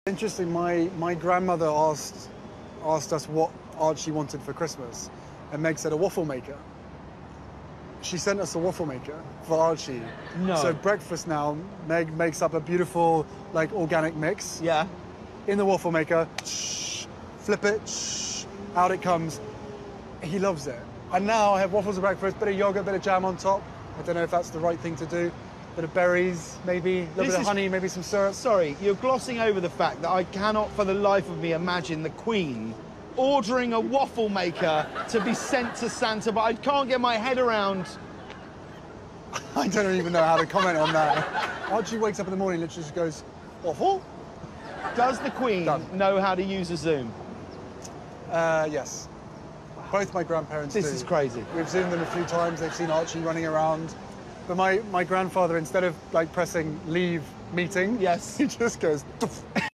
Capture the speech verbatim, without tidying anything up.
Interesting, my, my grandmother asked, asked us what Archie wanted for Christmas, and Meg said a waffle maker. She sent us a waffle maker for Archie. No. So breakfast now, Meg makes up a beautiful, like, organic mix. Yeah. In the waffle maker, shh, flip it, shh, out it comes. He loves it. And now I have waffles for breakfast, bit of yogurt, bit of jam on top. I don't know if that's the right thing to do. Bit of berries, maybe, a little This bit of is- honey, maybe some syrup. Sorry, you're glossing over the fact that I cannot for the life of me imagine the Queen ordering a waffle maker to be sent to Santa, but I can't get my head around. I don't even know how to comment on that. Archie wakes up in the morning and literally just goes, waffle? Does the Queen Done. know how to use a Zoom? Uh, yes. Both my grandparents This do. is crazy. We've seen them a few times. They've seen Archie running around. But my, my grandfather, instead of like pressing leave meeting, Yes. he just goes, "Doof."